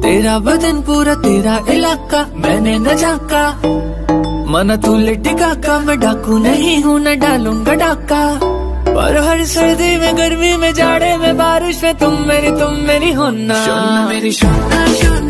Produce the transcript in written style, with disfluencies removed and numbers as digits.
तेरा बदन पूरा तेरा इलाका मैंने न झाका, मना तू लिटिका का मैं डाकू नहीं हूँ न डालूंगा डाका। पर हर सर्दी में गर्मी में जाड़े में बारिश में तुम मेरी होना। शोना मेरी शोना शोना